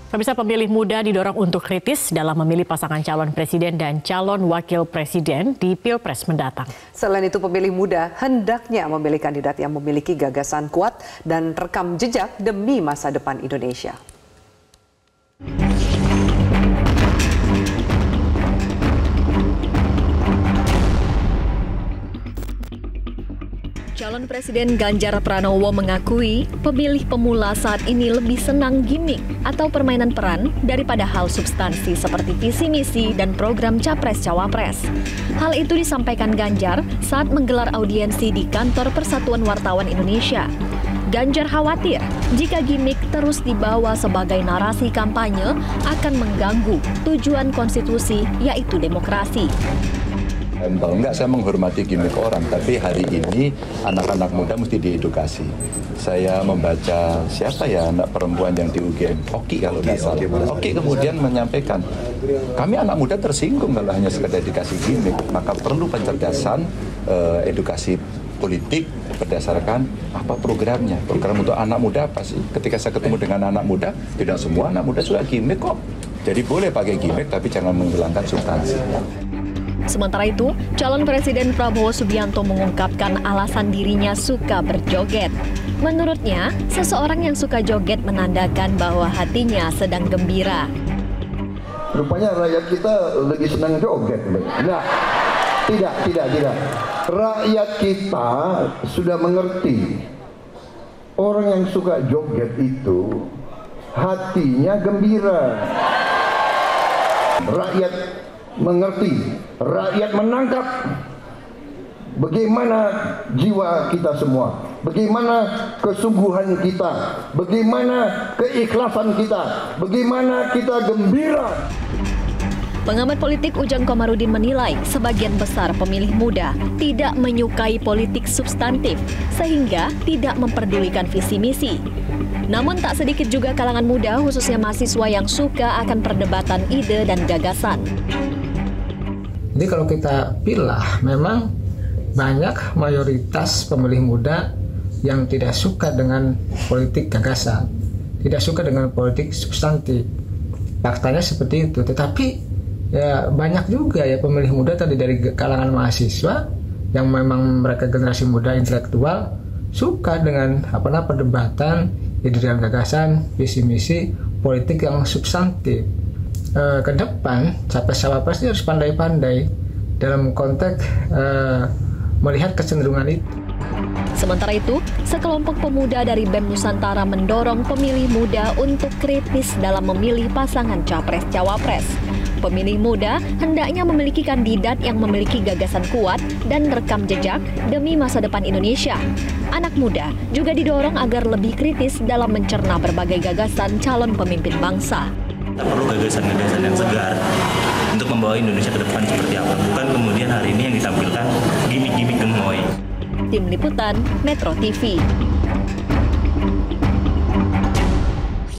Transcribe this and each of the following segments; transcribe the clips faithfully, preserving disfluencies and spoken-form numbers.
Pemirsa, pemilih muda didorong untuk kritis dalam memilih pasangan calon presiden dan calon wakil presiden di Pilpres mendatang. Selain itu, pemilih muda hendaknya memilih kandidat yang memiliki gagasan kuat dan rekam jejak demi masa depan Indonesia. Calon Presiden Ganjar Pranowo mengakui pemilih pemula saat ini lebih senang gimmick atau permainan peran daripada hal substansi seperti visi misi dan program Capres-Cawapres. Hal itu disampaikan Ganjar saat menggelar audiensi di kantor Persatuan Wartawan Indonesia. Ganjar khawatir jika gimmick terus dibawa sebagai narasi kampanye akan mengganggu tujuan konstitusi, yaitu demokrasi. Enggak, saya menghormati gimmick orang, tapi hari ini anak-anak muda mesti diedukasi. Saya membaca siapa ya anak perempuan yang di U G M, Oki kalau nggak salah. Oki kemudian menyampaikan, kami anak muda tersinggung kalau hanya sekedar dikasih gimmick, maka perlu pencerdasan, eh, edukasi politik berdasarkan apa programnya. Program untuk anak muda apa sih? Ketika saya ketemu dengan anak muda, tidak semua anak muda suka gimmick kok. Jadi boleh pakai gimmick, tapi jangan menghilangkan substansi. Sementara itu, calon Presiden Prabowo Subianto mengungkapkan alasan dirinya suka berjoget. Menurutnya, seseorang yang suka joget menandakan bahwa hatinya sedang gembira. Rupanya rakyat kita lagi senang joget. Nah, tidak, tidak, tidak. Rakyat kita sudah mengerti. Orang yang suka joget itu hatinya gembira. Rakyat mengerti, rakyat menangkap bagaimana jiwa kita semua, bagaimana kesungguhan kita, bagaimana keikhlasan kita, bagaimana kita gembira. Pengamat politik Ujang Komarudin menilai sebagian besar pemilih muda tidak menyukai politik substantif sehingga tidak memperdulikan visi misi. Namun tak sedikit juga kalangan muda, khususnya mahasiswa yang suka akan perdebatan ide dan gagasan. Jadi kalau kita pilah, memang banyak mayoritas pemilih muda yang tidak suka dengan politik gagasan, tidak suka dengan politik substantif. Faktanya seperti itu. Tetapi ya banyak juga ya pemilih muda tadi dari kalangan mahasiswa yang memang mereka generasi muda intelektual suka dengan apa namanya perdebatan, ide dan gagasan, visi misi politik yang substantif. E, ke depan capres-cawapres harus pandai-pandai dalam konteks e, melihat kecenderungan itu. Sementara itu, sekelompok pemuda dari B E M Nusantara mendorong pemilih muda untuk kritis dalam memilih pasangan capres-cawapres. Pemilih muda hendaknya memiliki kandidat yang memiliki gagasan kuat dan rekam jejak demi masa depan Indonesia. Anak muda juga didorong agar lebih kritis dalam mencerna berbagai gagasan calon pemimpin bangsa. Kita perlu gagasan-gagasan yang segar untuk membawa Indonesia ke depan seperti apa. Bukan kemudian hari ini yang ditampilkan gimmick-gimmick gemoy. Tim Liputan Metro T V.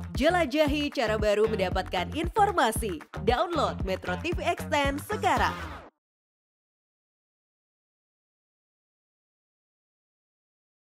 Jelajahi cara baru mendapatkan informasi. Download Metro T V Extend sekarang.